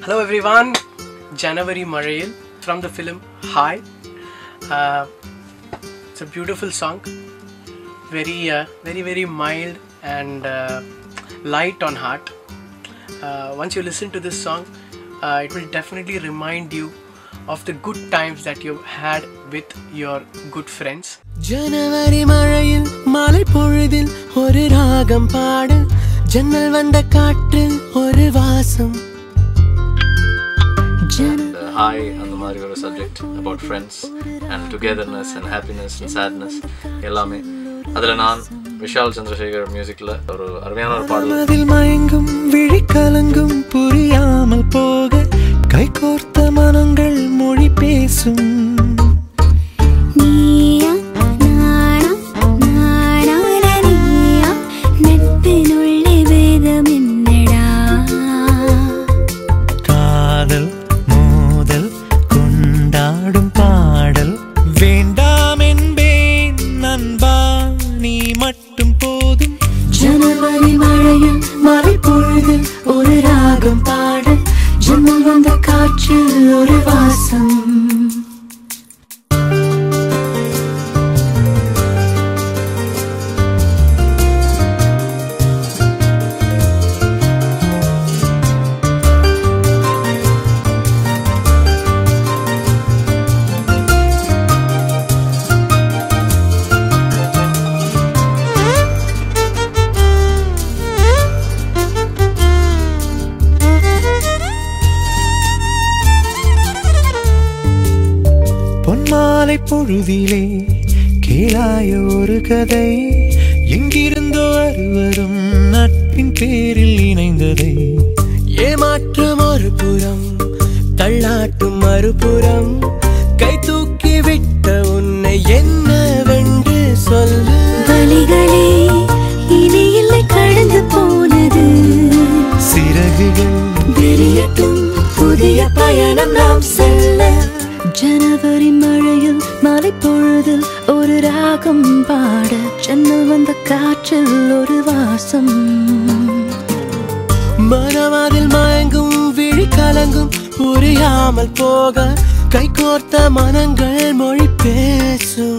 Hello everyone, January Mazhayil from the film Hi. It's a beautiful song, very mild and light on heart. Once you listen to this song, it will definitely remind you of the good times that you've had with your good friends. January Mazhayil malai poludil oru raagam paadu jannal vanda kaattil oru vaasam. Hi and the Mario subject about friends and togetherness and happiness and sadness எல்லாமே அதுல நான் விஷால் சந்திரசேகர் மியூசிக்ல ஒரு அருமையான ஒரு பாடல் அதில் மயங்கும் விழி கலங்கும் புரியாமல் போக கைகோர்த்த மனங்கள் மொழி பேசும் பொழுதிலே கேளாய ஒரு கதை எங்கிருந்தோ அறுவரும் நட்பின் பேரில் இணைந்ததை ஏமாற்றம் ஒரு புறம் தள்ளாட்டும் மறுபுறம் கை தூக்கி விட்ட உன்னை என்னவென்று சொல்ல வலிகளே இனி இல்லை கடந்து போனது சிறகுகள் விரியட்டும் புதிய பயணம் நாம் செல்ல ஜனவரி மழையில் மலை பொழுதில் ஒரு ராகம் பாட ஜன்னல் வந்த காற்றில் ஒரு வாசம் மனமதில் மயங்கும் விழி கலங்கும் புரியாமல் போக கைகோர்த்த மனங்கள் மொழி பேசும்